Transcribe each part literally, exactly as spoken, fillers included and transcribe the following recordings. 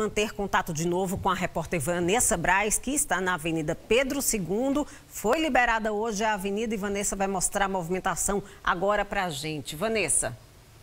Manter contato de novo com a repórter Vanessa Braz, que está na Avenida Pedro segundo. Foi liberada hoje a avenida e Vanessa vai mostrar a movimentação agora para a gente. Vanessa.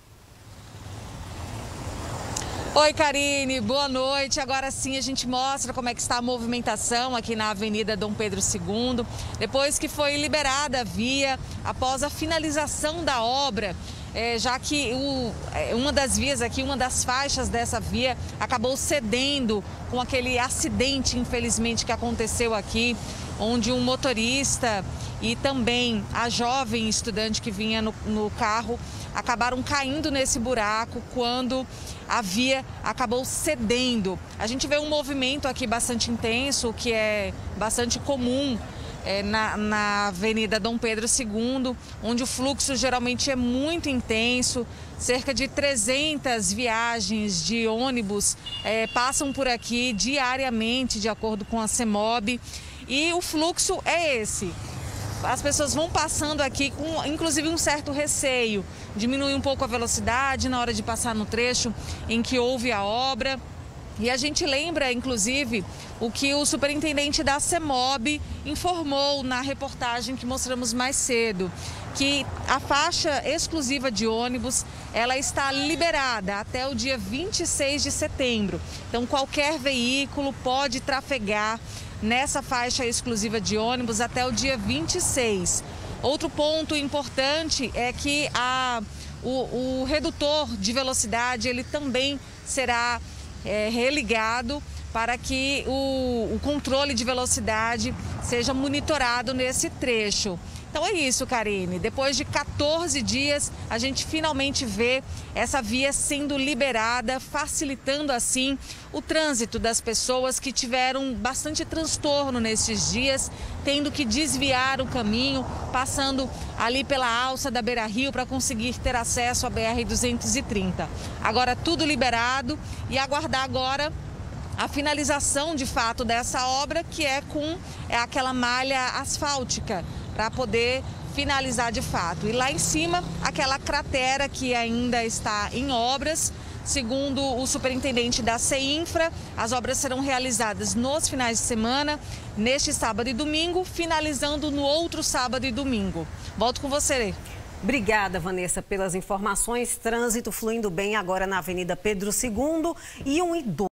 Oi, Karine, boa noite. Agora sim a gente mostra como é que está a movimentação aqui na Avenida Dom Pedro segundo. Depois que foi liberada a via, após a finalização da obra, é, já que o, uma das vias aqui, uma das faixas dessa via acabou cedendo com aquele acidente, infelizmente, que aconteceu aqui, onde um motorista e também a jovem estudante que vinha no, no carro acabaram caindo nesse buraco quando a via acabou cedendo. A gente vê um movimento aqui bastante intenso, que é bastante comum é, na, na Avenida Dom Pedro segundo, onde o fluxo geralmente é muito intenso. Cerca de trezentas viagens de ônibus é, passam por aqui diariamente, de acordo com a CEMOB, e o fluxo é esse. As pessoas vão passando aqui com, inclusive, um certo receio. Diminui um pouco a velocidade na hora de passar no trecho em que houve a obra. E a gente lembra, inclusive, o que o superintendente da CEMOB informou na reportagem que mostramos mais cedo, que a faixa exclusiva de ônibus, ela está liberada até o dia vinte e seis de setembro. Então, qualquer veículo pode trafegar nessa faixa exclusiva de ônibus até o dia vinte e seis. Outro ponto importante é que a, o, o redutor de velocidade ele também será é, religado para que o, o controle de velocidade seja monitorado nesse trecho. Então é isso, Karine. Depois de quatorze dias, a gente finalmente vê essa via sendo liberada, facilitando assim o trânsito das pessoas que tiveram bastante transtorno nesses dias, tendo que desviar o caminho, passando ali pela alça da Beira-Rio para conseguir ter acesso à B R duzentos e trinta. Agora tudo liberado e aguardar agora a finalização de fato dessa obra, que é com é aquela malha asfáltica, para poder finalizar de fato. E lá em cima, aquela cratera que ainda está em obras. Segundo o superintendente da CEINFRA, as obras serão realizadas nos finais de semana, neste sábado e domingo, finalizando no outro sábado e domingo. Volto com você. Obrigada, Vanessa, pelas informações. Trânsito fluindo bem agora na Avenida Pedro segundo e um idoso.